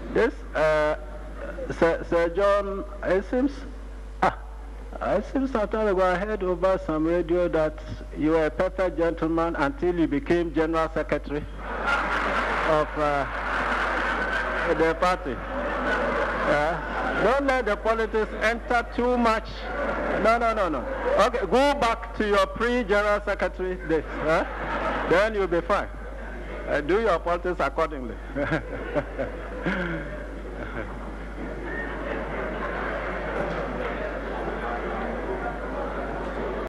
This, Sir John, it seems Atubiga, I heard over some radio that you were a perfect gentleman until you became General Secretary of the party. Don't let the politics enter too much. No. Okay, go back to your pre-General Secretary days. Then you'll be fine. Do your politics accordingly.